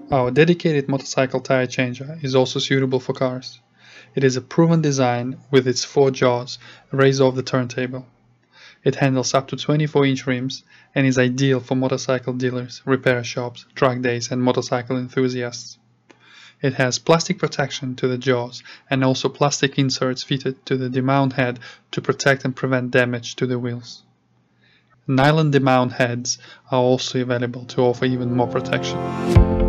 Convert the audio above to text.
Our dedicated motorcycle tire changer is also suitable for cars. It is a proven design with its 4 jaws raised off the turntable. It handles up to 24-inch rims and is ideal for motorcycle dealers, repair shops, track days and motorcycle enthusiasts. It has plastic protection to the jaws and also plastic inserts fitted to the demount head to protect and prevent damage to the wheels. Nylon demount heads are also available to offer even more protection.